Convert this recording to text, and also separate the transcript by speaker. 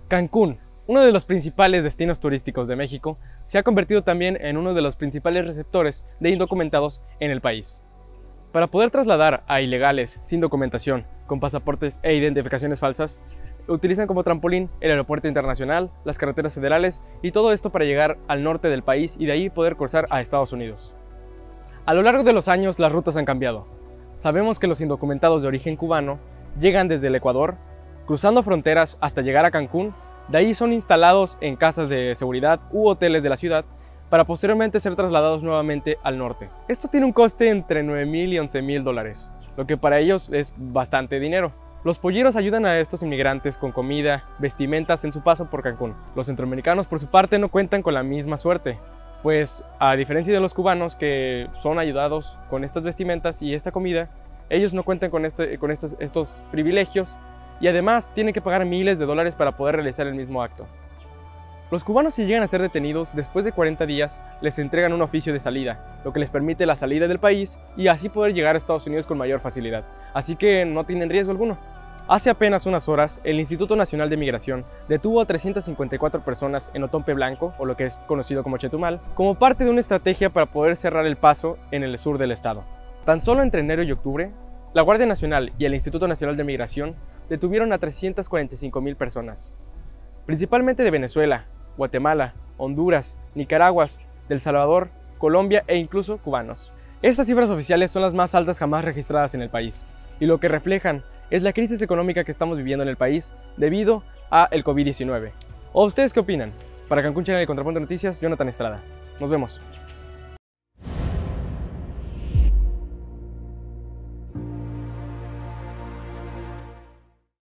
Speaker 1: Cancún, uno de los principales destinos turísticos de México, se ha convertido también en uno de los principales receptores de indocumentados en el país. Para poder trasladar a ilegales sin documentación, con pasaportes e identificaciones falsas, utilizan como trampolín el aeropuerto internacional, las carreteras federales y todo esto para llegar al norte del país y de ahí poder cruzar a Estados Unidos. A lo largo de los años las rutas han cambiado. Sabemos que los indocumentados de origen cubano llegan desde el Ecuador, cruzando fronteras hasta llegar a Cancún, de ahí son instalados en casas de seguridad u hoteles de la ciudad para posteriormente ser trasladados nuevamente al norte. Esto tiene un coste entre $9,000 y $11,000, lo que para ellos es bastante dinero. Los polleros ayudan a estos inmigrantes con comida, vestimentas en su paso por Cancún. Los centroamericanos por su parte no cuentan con la misma suerte, pues a diferencia de los cubanos que son ayudados con estas vestimentas y esta comida, ellos no cuentan con estos privilegios y además tienen que pagar miles de dólares para poder realizar el mismo acto. Los cubanos, si llegan a ser detenidos, después de 40 días les entregan un oficio de salida, lo que les permite la salida del país y así poder llegar a Estados Unidos con mayor facilidad, así que no tienen riesgo alguno. Hace apenas unas horas, el Instituto Nacional de Migración detuvo a 354 personas en Otompe Blanco, o lo que es conocido como Chetumal, como parte de una estrategia para poder cerrar el paso en el sur del estado. Tan solo entre enero y octubre, la Guardia Nacional y el Instituto Nacional de Migración detuvieron a 345,000 personas, principalmente de Venezuela, Guatemala, Honduras, Nicaragua, El Salvador, Colombia e incluso cubanos. Estas cifras oficiales son las más altas jamás registradas en el país, y lo que reflejan es la crisis económica que estamos viviendo en el país debido a el COVID-19. ¿O ustedes qué opinan? Para Cancún Channel y Contrapunto Noticias, Jonathan Estrada. Nos vemos.